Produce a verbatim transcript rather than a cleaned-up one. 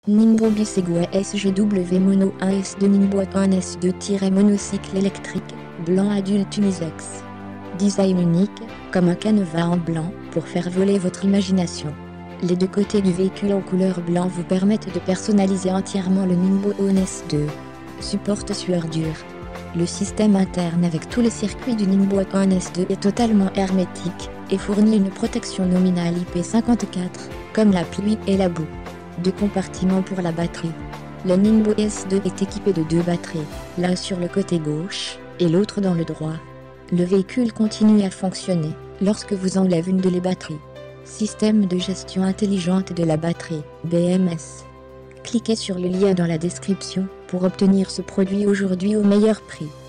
Ningbo Bisegway S G W Mono un S deux Ningbo un S deux monocycle électrique, blanc adulte unisex. Design unique, comme un canevas en blanc, pour faire voler votre imagination. Les deux côtés du véhicule en couleur blanc vous permettent de personnaliser entièrement le Ningbo un S deux. Supporte sueur dure. Le système interne avec tous les circuits du Ningbo un S deux est totalement hermétique, et fournit une protection nominale I P cinquante-quatre, comme la pluie et la boue. Deux compartiments pour la batterie. Le Ningbo S deux est équipé de deux batteries, l'un sur le côté gauche, et l'autre dans le droit. Le véhicule continue à fonctionner, lorsque vous enlèvez une de les batteries. Système de gestion intelligente de la batterie, B M S. Cliquez sur le lien dans la description, pour obtenir ce produit aujourd'hui au meilleur prix.